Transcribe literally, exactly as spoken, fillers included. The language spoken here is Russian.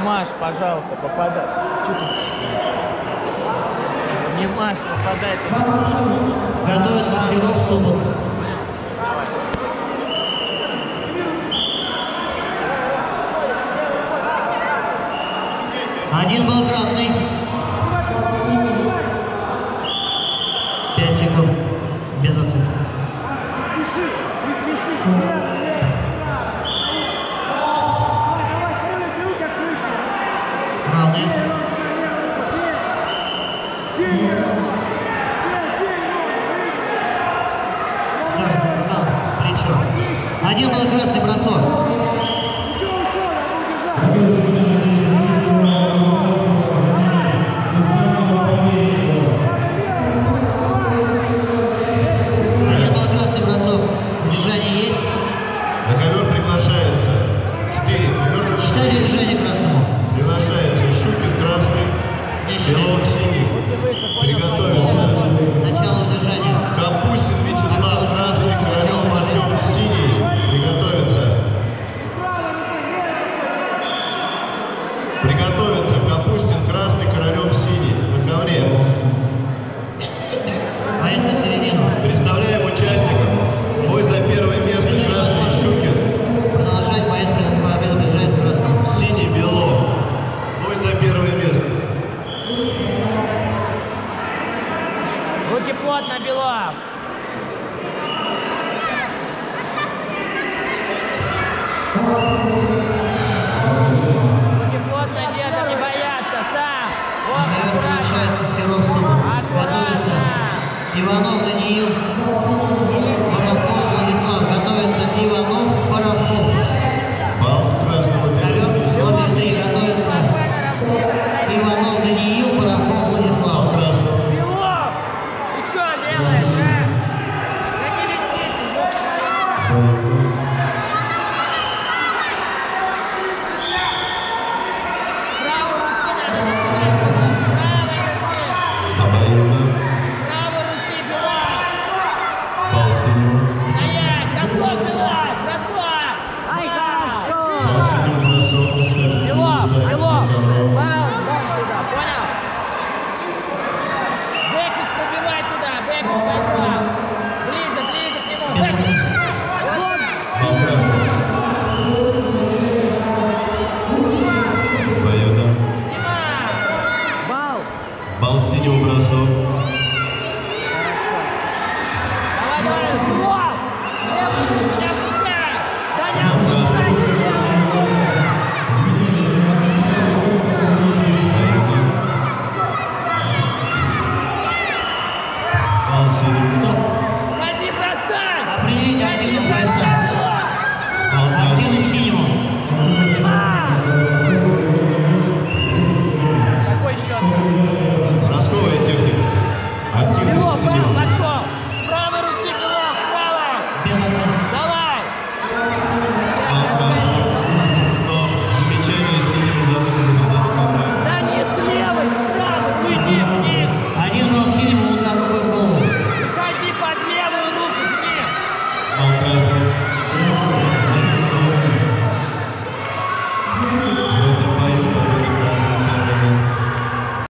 маш, пожалуйста, попадай. Что ты? Не маш, попадай. Готовится Серов, Собот. Один был красный. Пять секунд. Без оценки. Равные. Плечо. Один был красный бросок. Четыре движения красному. Приглашается Щукин красный, Белов синий. Приготовиться. Начало движения. Капустин Вячеслав красный, Королев Артем синий. Приготовиться. Приготовиться. Капустин красный, Королев синий. На ковре. Поезд на середину. Представляем участников. Бой за первое место красный Щукин. Продолжать поезд победу приезжает с красным. Синий Белов. Бой за первое место. Руки плотно, Белов. Руки плотно держим, не бояться, сам. Вот, На ковер приглашается Серов, Собот. Готовится Иванов Даниил. Боровков Владислав. Готовится Иванов, Боровков. Бал с красного. Ковер номер три. Готовится Иванов Даниил, Боровков Владислав. Красный. Белов! Ты что делаешь, а? Да не лети ты, Правой руки надо начинать. Правой руки. Правой руки, Белов! Бал синего. Стоять! Готов, Белов! Готов! Ай, хорошо! Бал синего бросок.